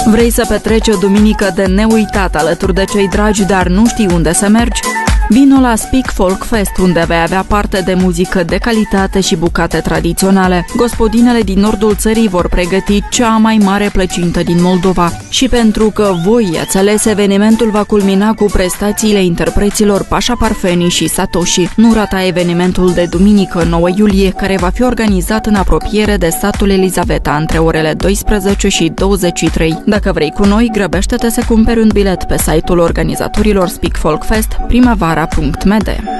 Vrei să petreci o duminică de neuitat alături de cei dragi, dar nu știi unde să mergi? Vino la Speak Folk Fest, unde vei avea parte de muzică de calitate și bucate tradiționale. Gospodinele din nordul țării vor pregăti cea mai mare plăcintă din Moldova. Și pentru că voi i-ați ales, evenimentul va culmina cu prestațiile interpreților Pașa Parfeni și Satoshi. Nu rata evenimentul de duminică 9 iulie, care va fi organizat în apropiere de satul Elizaveta între orele 12 și 23. Dacă vrei cu noi, grăbește-te să cumperi un bilet pe site-ul organizatorilor Speak Folk Fest, primavara.md.